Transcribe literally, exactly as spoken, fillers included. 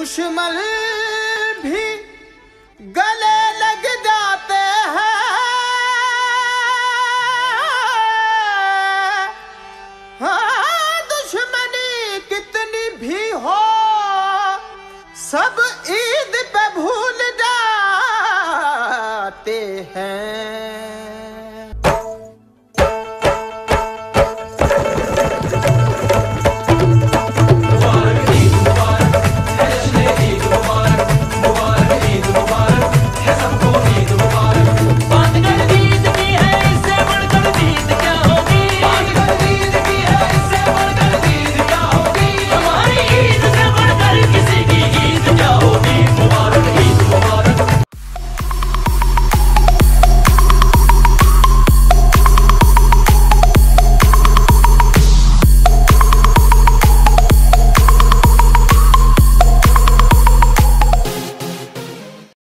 दुश्मन भी गले लग जाते हैं। हाँ, दुश्मनी कितनी भी हो सब ईद पे